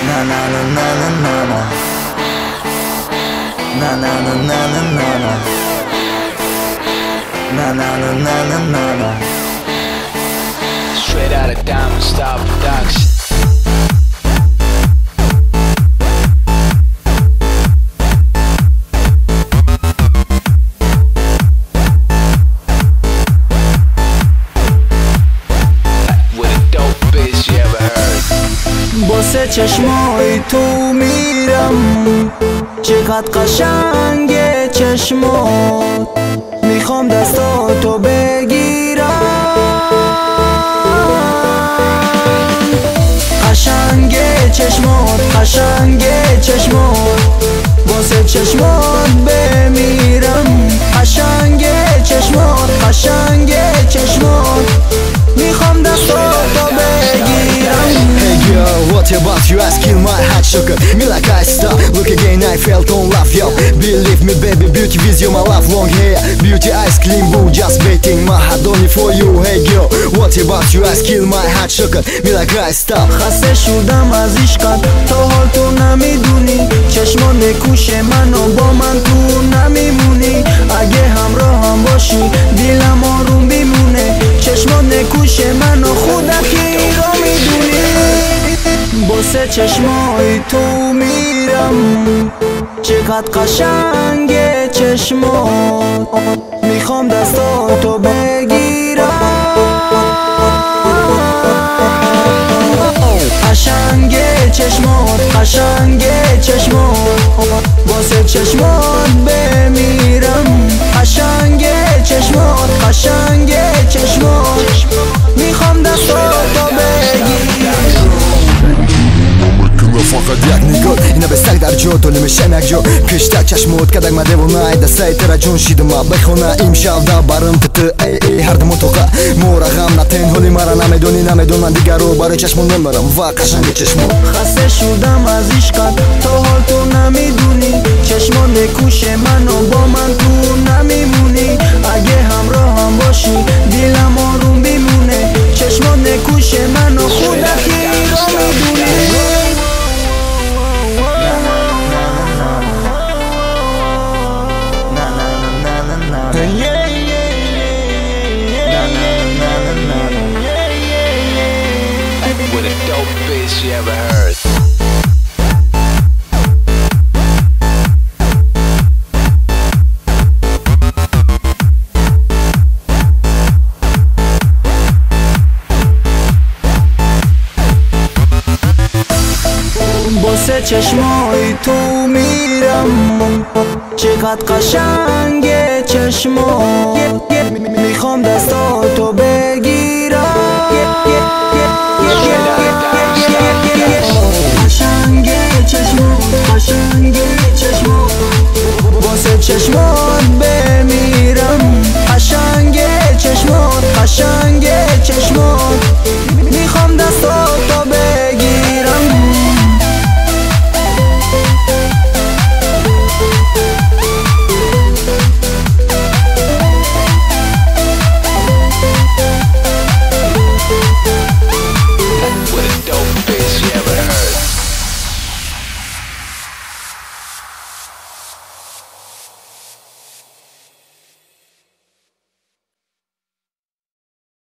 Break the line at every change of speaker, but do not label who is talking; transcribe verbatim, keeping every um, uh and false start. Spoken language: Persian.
Na na na na na na na. Na na na na na na na. Na na na na na na na.
Straight out of Diamond Star Production.
باسه چشمای تو میرم، چقدر قشنگه چشمات، میخوام دستاتو بگیرم. قشنگه چشمات، قشنگه چشمات، باسه چشمات بمیرم. قشنگه چشمات، قشنگه چشمات، میخوام دستاتو بگیرم.
Girl, what about you? I kill my heart sugar me like I star. Look again, I felt on love, yo. Believe me, baby, beauty with you, my love, long hair, beauty, eyes, clean blue, just waiting my heart only for you. Hey girl, what about you? I kill my heart sugar me like I star.
خسته شدم از عشقت، تا حال تو نمیدونی، چشمان نکوش منو با من تو نمیمونی. اگه همراه هم باشی دیلم آروم بیمونه، چشمان نکوش منو خودکی رو میدونی. باسه چشمای تو میرم، چقدر قشنگه چشمات، میخوام دستاتو بگیرم. قشنگه چشمات، قشنگه چشمات، باسه چشمات بمیرم. قشنگه چشمات، قشنگه چشمات، میخوام دستاتو بگیرم.
فقط یک نگاه اینا به سگ در جو دل میشم یک جو پیشتر چشموت کدک ما دیوونای دسای ترا جون شیدم بخونه امشب دا برم تت ای ای هر دم تو مورغم نتن هولی مرا نمیدونی نمیدون من دیگر رو برای چشمون نمیرم و قشنگ چشمو.
خسته شدم از عشقت، تا حال تو نمیدونی، چشمان نکوش منو با من تو نمیمونی. اگه همراه هم باشی دیلم آروم بیمونه، چشمان نکوش منو خودکی رو میدونی.
With a dope bass you ever heard.
باسه چشمای تو میرم، چقدر قشنگه چشمات، میخوام دستاتو بگیرم. قشنگه چشمات، قشنگه چشمات، باسه چشمات بمیرم. قشنگه چشمات، قشنگه